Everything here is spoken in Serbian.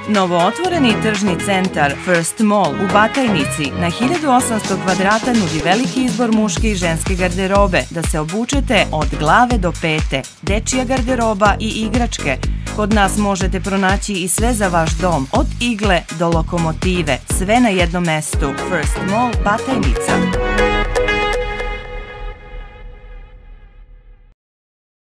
Novootvoreni tržni centar First Mall u Batajnici na 1800 kvadrata nudi veliki izbor muške i ženske garderobe da se obučete od glave do pete, dečija garderoba i igračke. Kod nas možete pronaći i sve za vaš dom, od igle do lokomotive, sve na jednom mestu. First Mall Batajnica.